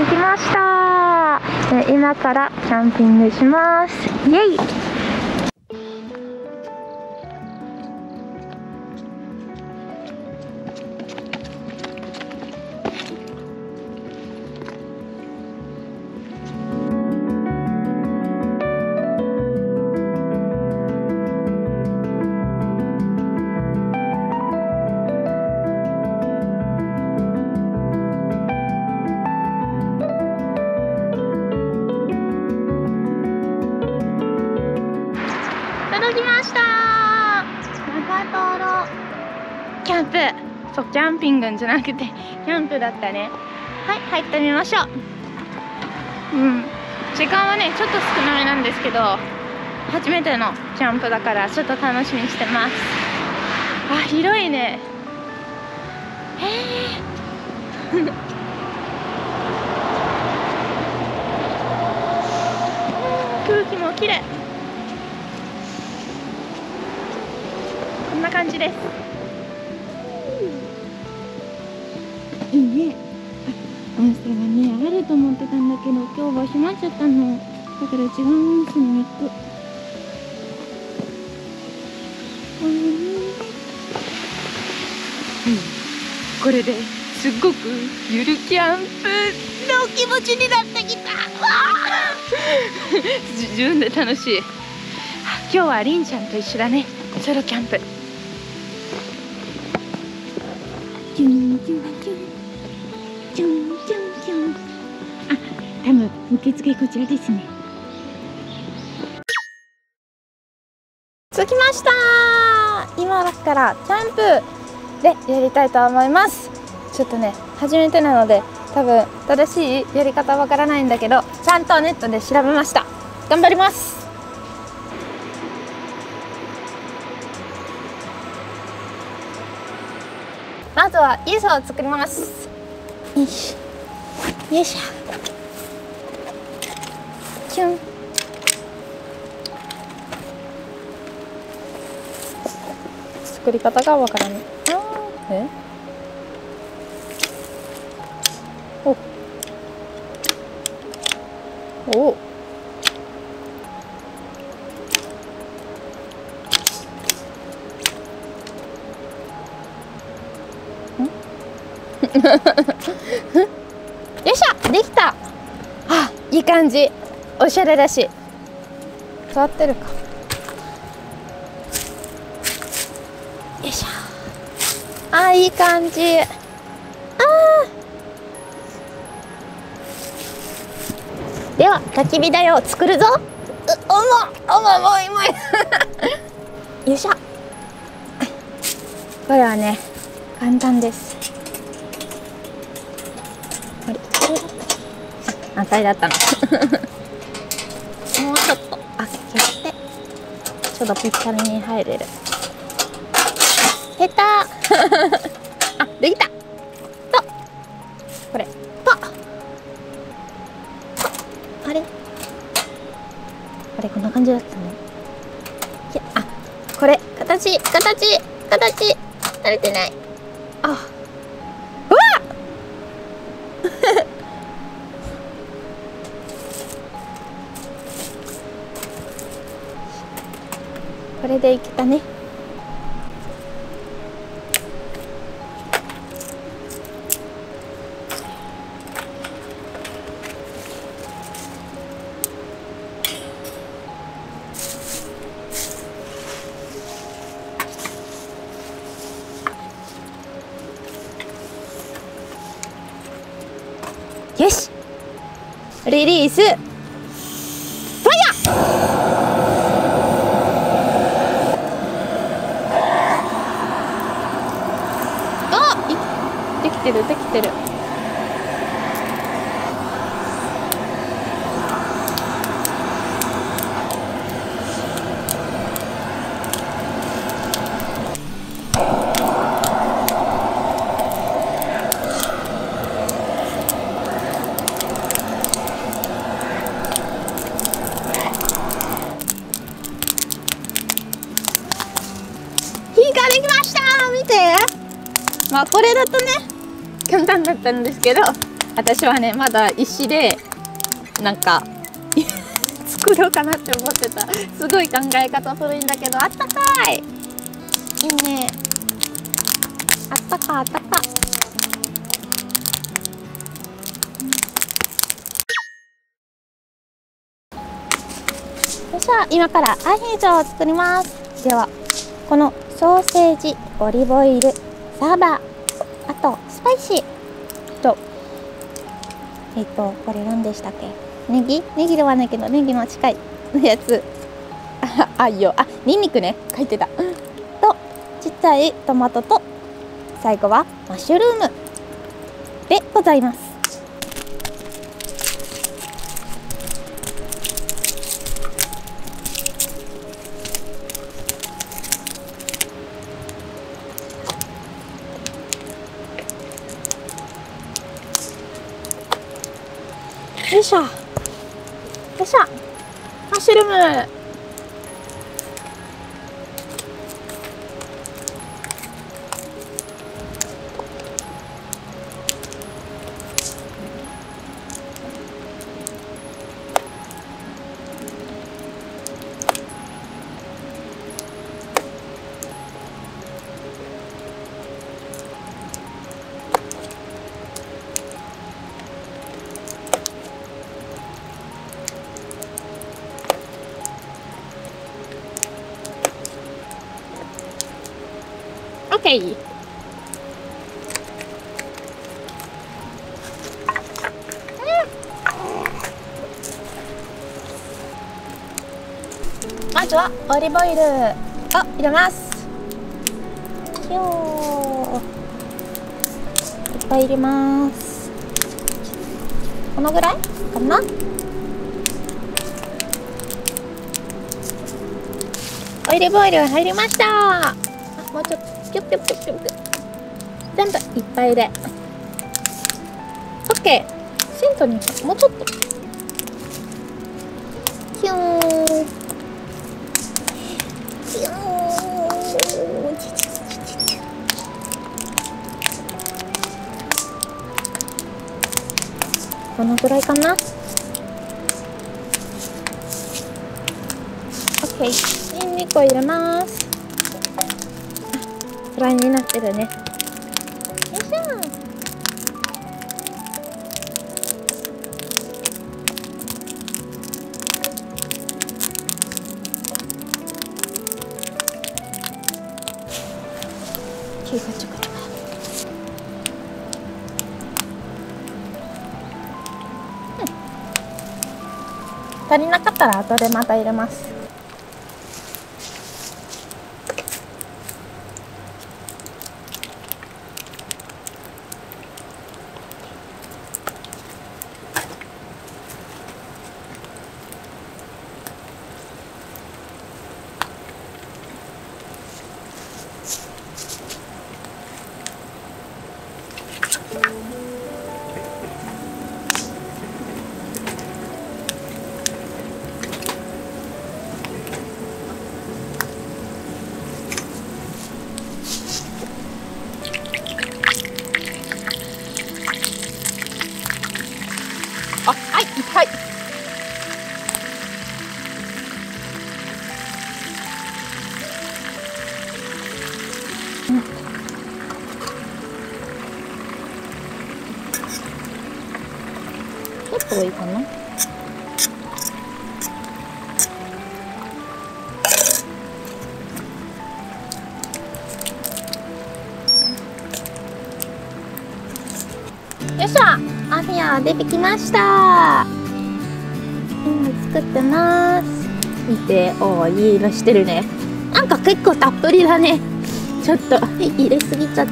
きました。今からキャンピングします。イエイ。届きました。長瀞キャンプ。そう、キャンピングじゃなくてキャンプだったね。はい、入ってみましょう。時間はねちょっと少なめなんですけど、初めてのキャンプだからちょっと楽しみにしてます。あ、広いね。空気もきれい。こんな感じです。いいね。温泉がねあると思ってたんだけど、今日は閉まっちゃったの。だから違う温泉に行く。これですっごくゆるキャンプの気持ちになってきた。自分で楽しい。今日はりんちゃんと一緒だね。ソロキャンプ。チュンチュンチュンチュンチュンチュン。あ、多分受付こちらですね。着きました。今からキャンプでやりたいと思います。ちょっとね初めてなので多分正しいやり方わからないんだけど、ちゃんとネットで調べました。頑張ります。まずはイーソを作ります。よいしょよいしょ。キュン。作り方がわからない。およいしょ、できた。あ、いい感じ。おしゃれだし。触ってるか。よいしょ。あ、いい感じ。では焚き火台を作るぞ。重いよいしょ。これはね簡単です。あれ、これだった。反対だったの。もうちょっと開けてちょっとぴったりに入れる。下手。あ、できた。とこれとあれこんな感じだったね。いや、あ、これ形慣れてない。あ、うわこれでいけたね。よし、リリースファイヤー。あ、できてる。火ができました。見て。まあこれだとね簡単だったんですけど、 私はねまだ石でなんか作ろうかなって思ってた。すごい考え方古いんだけど、あったかい。いいね。あったかあったか。よいしょ、今からアヒージョを作ります。ではこのソーセージ、オリーブオイル、サバ、あとスパイシーとこれ何でしたっけ、ネギではないけどネギの近いやつニンニクね、書いてたと、ちっちゃいトマトと、最後はマッシュルームでございます。よいしょよいしょ、マッシュルーム。オッケー。まずはオリーブオイルを入れます。いっぱい入れます。このぐらいかな。オリーブオイル入りました。もうちょっとピュッピュッピュッピュッピュッ、全部いっぱいで OK。 セントにもうちょっとキューンキューン、このぐらいかな。 OK。 ニンニクを入れます。フライになってるね。よいしょ。チュカチュカチュカ。足りなかったら後でまた入れます。あ、はい、はい。ちょっと多いかな。よいしょ、アフィア出てきました。今作ってます。見て、おー、いい色してるね。なんか結構たっぷりだね。ちょっと入れすぎちゃった。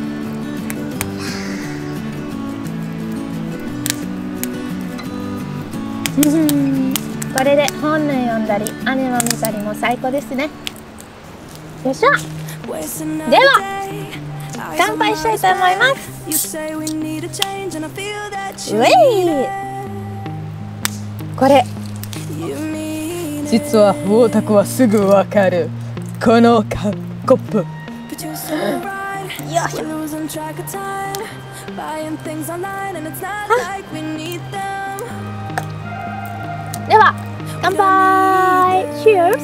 これで本読んだりアニメ見たりも最高ですね。よいしょ。では乾杯したいと思います。ウェイ。これ実はウォータクはすぐわかる。このコップ。 よいしょ。 では乾杯。 Cheers。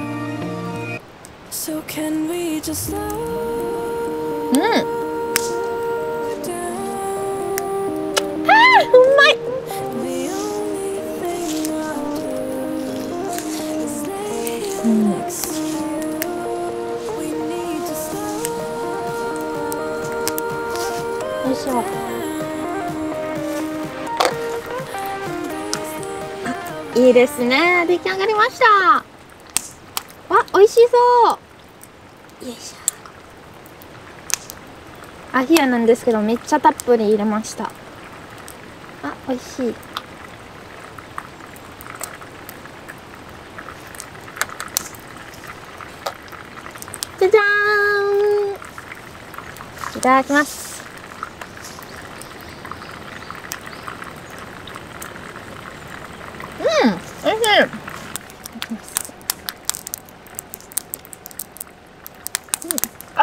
うまい。よいしょ。いいですね。出来上がりました。わ、美味しそう。よいしょ。アヒアなんですけどめっちゃたっぷり入れました。あ、美味しい。じゃじゃーん。いただきます。美味しい。あっ、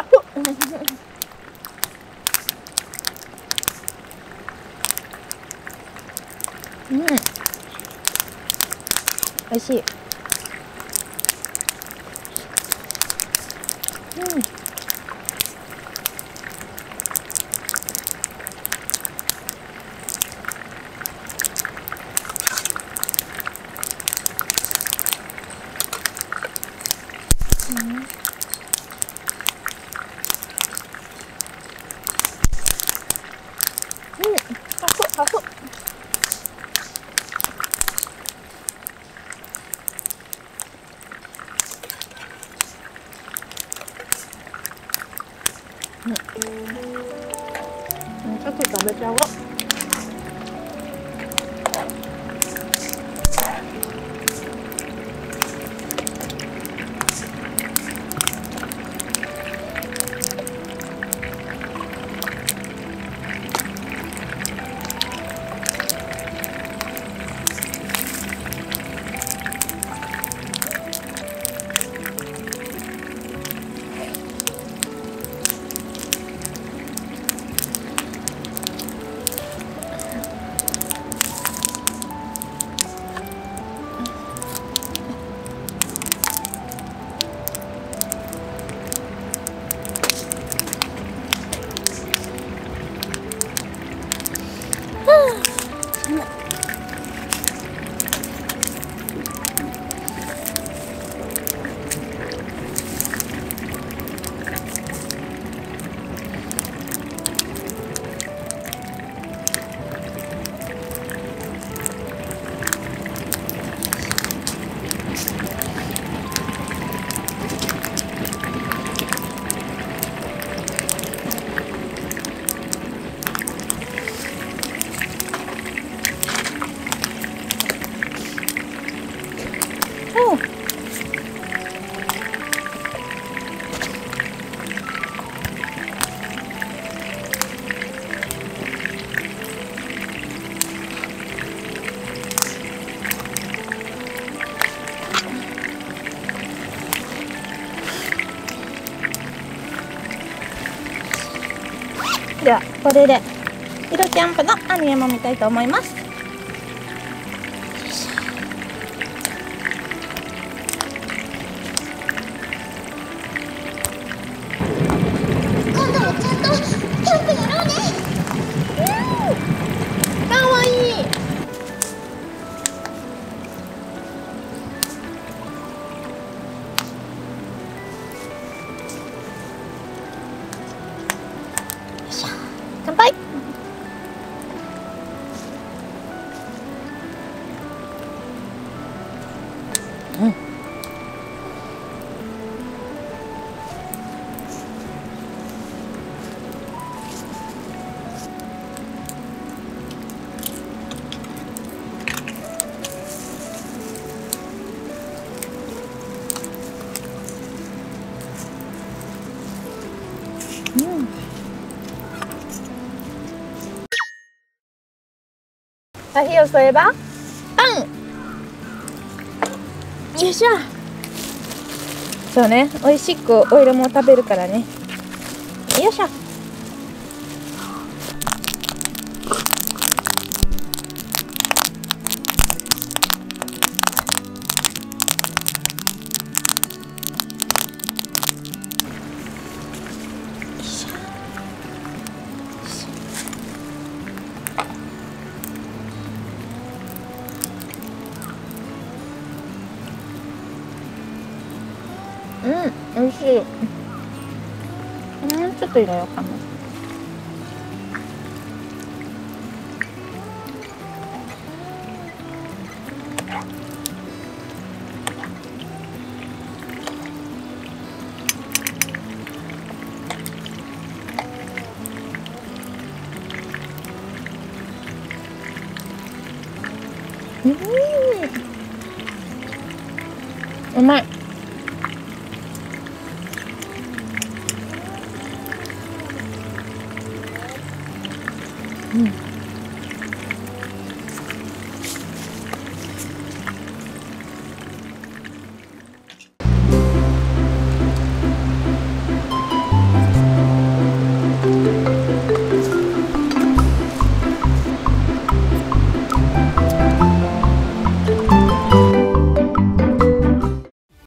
美味しい。ちょっと食べちゃおう。ではこれで色キャンプのアニメも見たいと思います。今度はちゃんとキャンプやろうね。かわいい。乾杯。火を添えばパン。よいしょ。そうね、美味しくオイルも食べるからね。よいしょ。 美味しい。ちょっと入れようかな。うまい。うん。